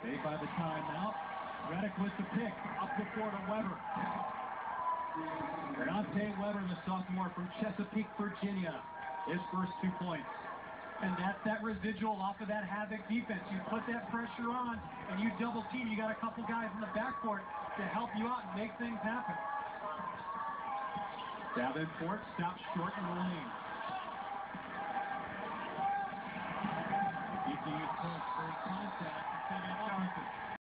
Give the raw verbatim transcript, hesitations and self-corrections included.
Made by the timeout. Reddick with the pick. Up the floor to Weber. Briante Weber, the sophomore from Chesapeake, Virginia. His first two points. And that's that residual off of that Havoc defense. You put that pressure on and you double team. You got a couple guys in the backcourt to help you out and make things happen. Bonaventure stops short in the lane. Keeping his close for contact. Johnson.